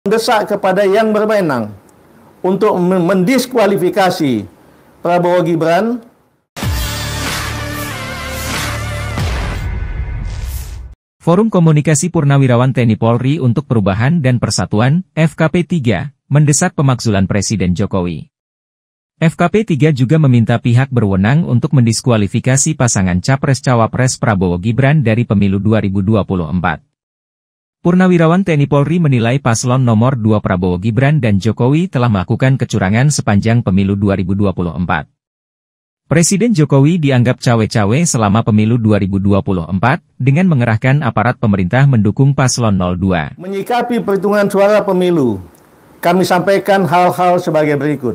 Mendesak kepada yang berwenang untuk mendiskualifikasi Prabowo Gibran. Forum Komunikasi Purnawirawan TNI Polri untuk Perubahan dan Persatuan, FKP 3, mendesak pemakzulan Presiden Jokowi. FKP 3 juga meminta pihak berwenang untuk mendiskualifikasi pasangan Capres-Cawapres Prabowo Gibran dari pemilu 2024. Purnawirawan TNI Polri menilai paslon nomor 2 Prabowo Gibran dan Jokowi telah melakukan kecurangan sepanjang pemilu 2024. Presiden Jokowi dianggap cawe-cawe selama pemilu 2024 dengan mengerahkan aparat pemerintah mendukung paslon 02. Menyikapi perhitungan suara pemilu, kami sampaikan hal-hal sebagai berikut.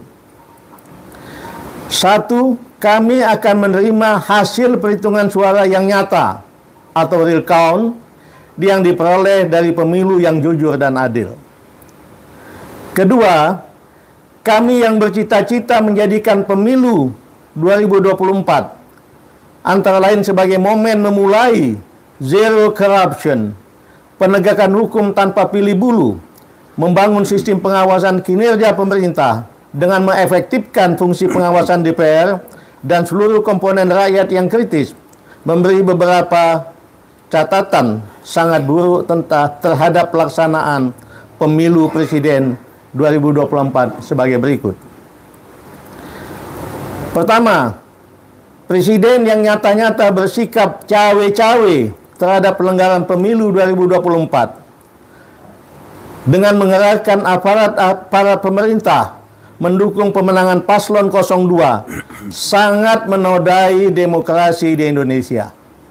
1. Kami akan menerima hasil perhitungan suara yang nyata atau real count yang diperoleh dari pemilu yang jujur dan adil. Kedua, kami yang bercita-cita menjadikan pemilu 2024 antara lain sebagai momen memulai zero corruption, penegakan hukum tanpa pilih bulu, membangun sistem pengawasan kinerja pemerintah dengan mengefektifkan fungsi pengawasan DPR dan seluruh komponen rakyat yang kritis, memberi beberapa catatan sangat buruk terhadap pelaksanaan pemilu presiden 2024 sebagai berikut. Pertama, presiden yang nyata-nyata bersikap cawe-cawe terhadap pelanggaran pemilu 2024 dengan mengerahkan aparat pemerintah mendukung pemenangan paslon 02 sangat menodai demokrasi di Indonesia.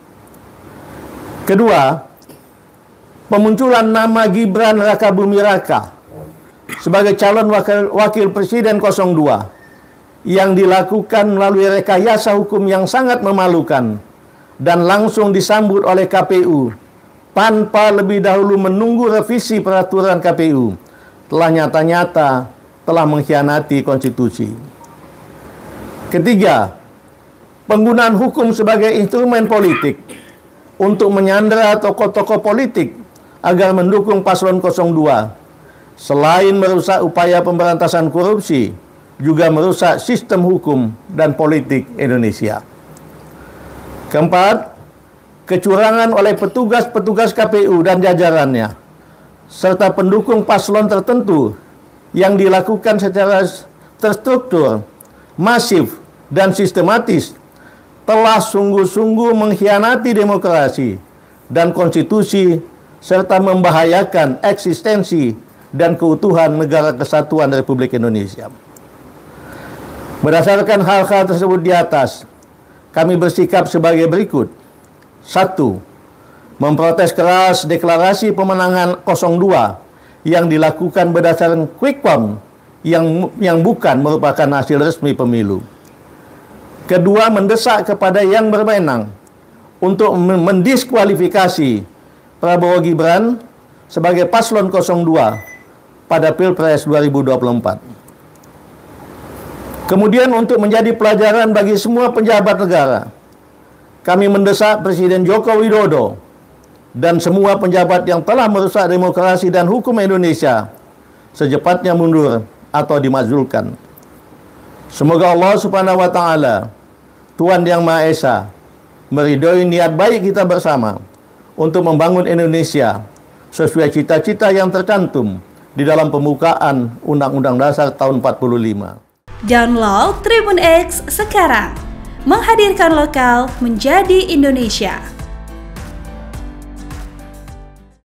Kedua, pemunculan nama Gibran Rakabuming Raka sebagai calon wakil presiden 02 yang dilakukan melalui rekayasa hukum yang sangat memalukan dan langsung disambut oleh KPU tanpa lebih dahulu menunggu revisi peraturan KPU telah nyata-nyata telah mengkhianati konstitusi. Ketiga, penggunaan hukum sebagai instrumen politik untuk menyandera tokoh-tokoh politik agar mendukung paslon 02, selain merusak upaya pemberantasan korupsi, juga merusak sistem hukum dan politik Indonesia. Keempat, kecurangan oleh petugas-petugas KPU dan jajarannya, serta pendukung paslon tertentu yang dilakukan secara terstruktur, masif, dan sistematis telah sungguh-sungguh mengkhianati demokrasi dan konstitusi serta membahayakan eksistensi dan keutuhan Negara Kesatuan Republik Indonesia. Berdasarkan hal-hal tersebut di atas, kami bersikap sebagai berikut. 1. Memprotes keras deklarasi pemenangan 02 yang dilakukan berdasarkan quick count yang bukan merupakan hasil resmi pemilu. Kedua, mendesak kepada yang berwenang untuk mendiskualifikasi Prabowo Gibran sebagai paslon 02 pada Pilpres 2024. Kemudian untuk menjadi pelajaran bagi semua pejabat negara, kami mendesak Presiden Joko Widodo dan semua pejabat yang telah merusak demokrasi dan hukum Indonesia secepatnya mundur atau dimakzulkan. Semoga Allah Subhanahu wa Ta'ala, Tuhan Yang Maha Esa, meridhoi niat baik kita bersama untuk membangun Indonesia sesuai cita-cita yang tercantum di dalam pembukaan Undang-Undang Dasar tahun 45. Download Tribun X sekarang, menghadirkan lokal menjadi Indonesia.